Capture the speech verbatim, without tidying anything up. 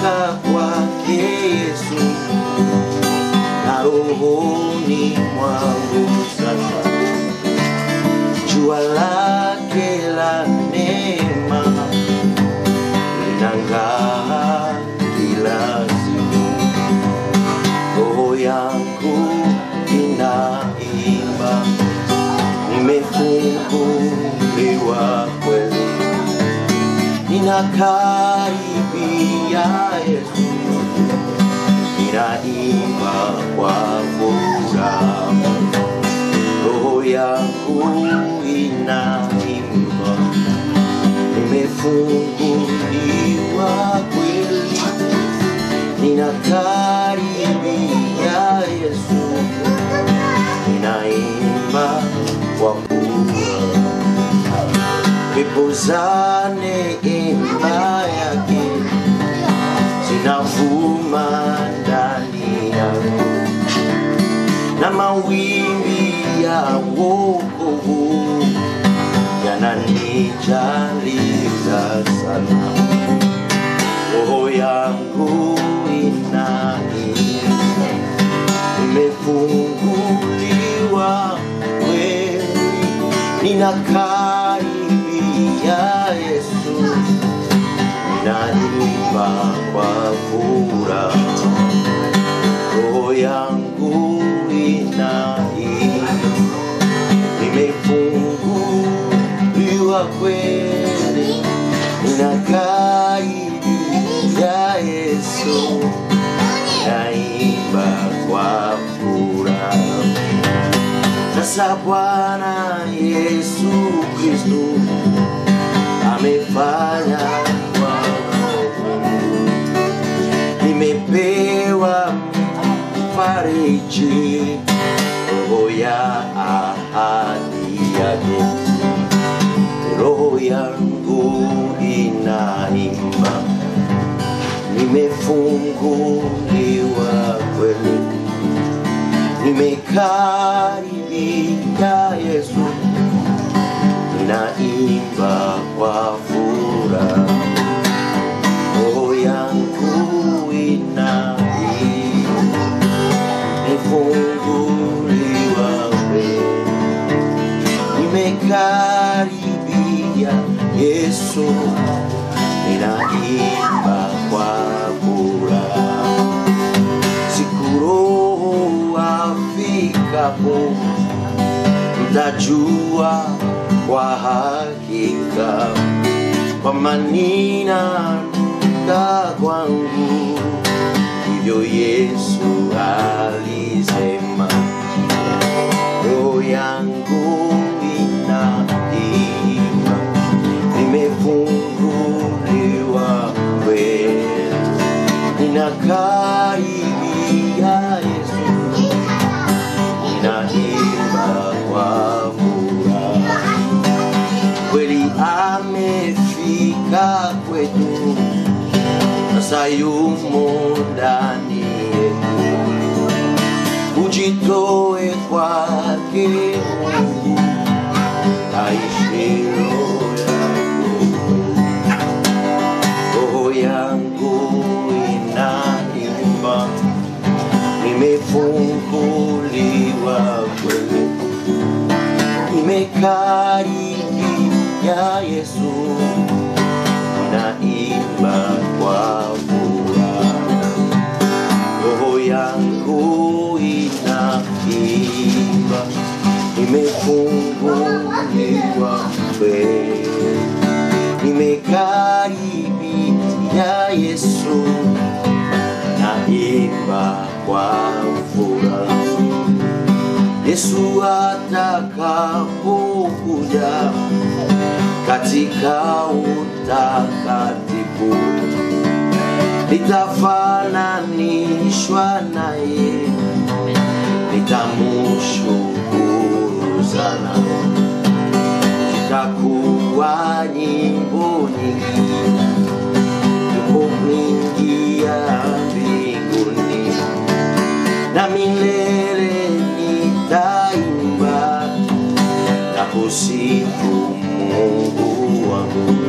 natoka kwake Yesu, na rohoni mwangu sasa jua lake la neema linang'aa kila siku. Roho yangu inaimba, nimefunguliwa kweli, ninakaribia Yesu, ninaimba kwa furaha. Roho yangu inaimba, nimefunguliwa kweli, ninakaribia Yesu, ninaimba kwa furaha. Pepo za neema yake zinavuma ndani yangu, na mawimbi ya wokovu yananijaliza sana. Roho yangu inaimba, nimefunguliwa kweli, ninakaribia Yesu, ninaimba kwa furaha. Roho yangu inaimba, nimefunguliwa kweli, ninakaribia Yesu, ninaimba kwa furaha. Sasa Bwana Yesu Kristo amefanya kwangu, nimepewa mfariji, roho ya ahadi yake. Roho yangu inaimba, nimefunguliwa kweli, nimekaribia Yesu, ninaimba kwa furaha. Roho yangu inaimba, nimefunguliwa kweli, nimekaribia Yesu, ninaimba kwa furaha. Siku Roho afikapo, mtajua kwa hakika kwamba ninaenda kwangu, hivyo Yesu alisema. Roho yangu inaimba, nimefunguliwa kweli, ninakaribia Yesu, ninaimba kwa furaha. Kweli amefika kwetu, sasa yumo ndani yetu. Ujitoe kwake Mungu, aishi roho yangu. Roho yangu inaimba, nimefunguliwa kweli, nimekaribia Yesu, ninaimba kwa furaha. Roho yangu inaimba, nimefunguliwa kweli, nimekaribia Yesu, naimba kwa furaha. Yesu atakapokuja katika utakatifu, nitafananishwa naye, nitamushukuru sana. Zitakuwa nyimbo nyingi, yupo kuingia mbinguni, na milele nitaimba na kusifu Mungu wangu.